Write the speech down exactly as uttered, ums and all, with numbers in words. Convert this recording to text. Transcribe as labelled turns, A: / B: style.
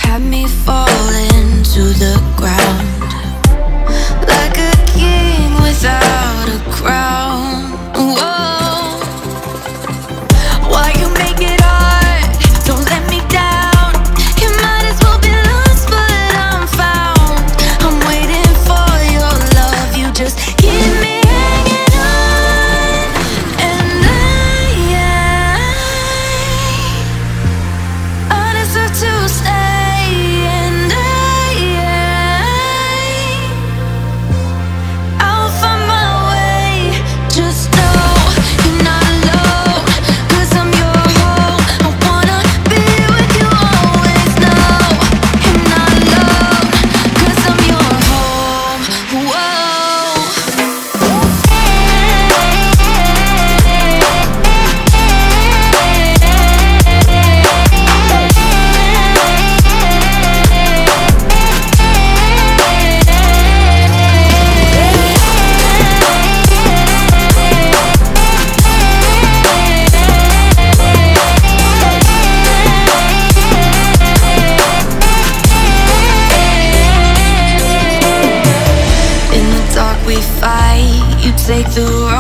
A: had me falling to the ground like a king without a crown. Whoa, why you make it hard? Don't let me down. You might as well be lost, but I'm found. I'm waiting for your love. You just keep me hanging on, and I, I deserve to stay, and I, I'll find my way. Just know you're not alone, 'cause I'm your home. I wanna be with you always. Know you're not alone, 'cause I'm your home. Whoa. In the dark we fight, you take the